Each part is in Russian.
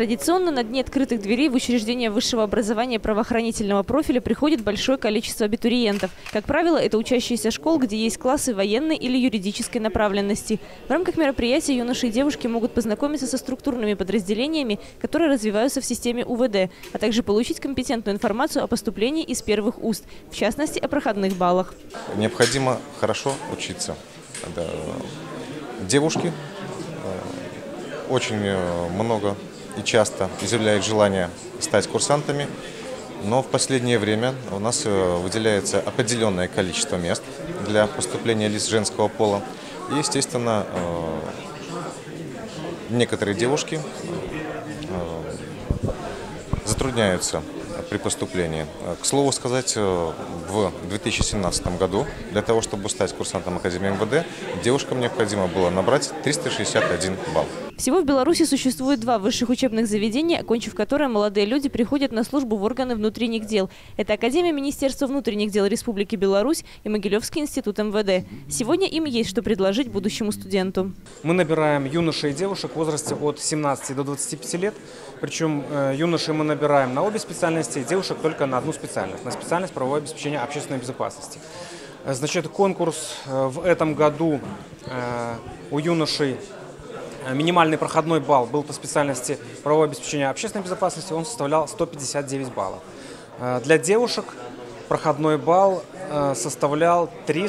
Традиционно на дни открытых дверей в учреждения высшего образования правоохранительного профиля приходит большое количество абитуриентов. Как правило, это учащиеся школ, где есть классы военной или юридической направленности. В рамках мероприятия юноши и девушки могут познакомиться со структурными подразделениями, которые развиваются в системе УВД, а также получить компетентную информацию о поступлении из первых уст, в частности, о проходных баллах. Необходимо хорошо учиться. Девушки очень много и часто изъявляют желание стать курсантами, но в последнее время у нас выделяется определенное количество мест для поступления лиц женского пола. И, естественно, некоторые девушки затрудняются при поступлении. К слову сказать, в 2017 году для того, чтобы стать курсантом Академии МВД, девушкам необходимо было набрать 361 балл. Всего в Беларуси существует 2 высших учебных заведения, окончив которые молодые люди приходят на службу в органы внутренних дел. Это Академия Министерства внутренних дел Республики Беларусь и Могилевский институт МВД. Сегодня им есть что предложить будущему студенту. Мы набираем юношей и девушек в возрасте от 17 до 25 лет. Причем юношей мы набираем на обе специальности, девушек только на одну специальность, на специальность правовое обеспечение общественной безопасности. Значит, конкурс в этом году у юношей, минимальный проходной балл был по специальности правовое обеспечение общественной безопасности, он составлял 159 баллов. Для девушек проходной балл составлял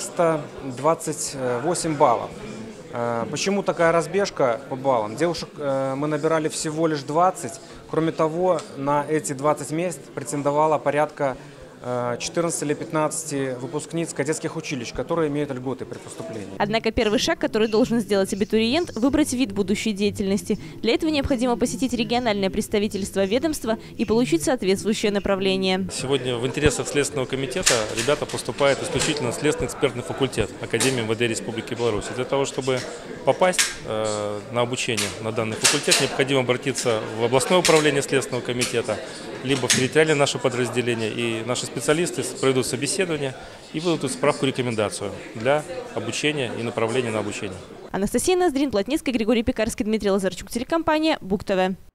328 баллов. Почему такая разбежка по баллам? Девушек мы набирали всего лишь 20. Кроме того, на эти 20 мест претендовало порядка 14 или 15 выпускниц кадетских училищ, которые имеют льготы при поступлении. Однако первый шаг, который должен сделать абитуриент – выбрать вид будущей деятельности. Для этого необходимо посетить региональное представительство ведомства и получить соответствующее направление. Сегодня в интересах Следственного комитета ребята поступают исключительно в Следственный экспертный факультет Академии МВД Республики Беларусь. Для того, чтобы попасть на обучение на данный факультет, необходимо обратиться в областное управление Следственного комитета, либо в территориальное наше подразделение, и наши специалисты проведут собеседование и выдадут справку-рекомендацию для обучения и направления на обучение. Анастасия Ноздрин, Плотницкая, Григорий Пекарский, Дмитрий Лазарчук, телекомпания БуК ТВ.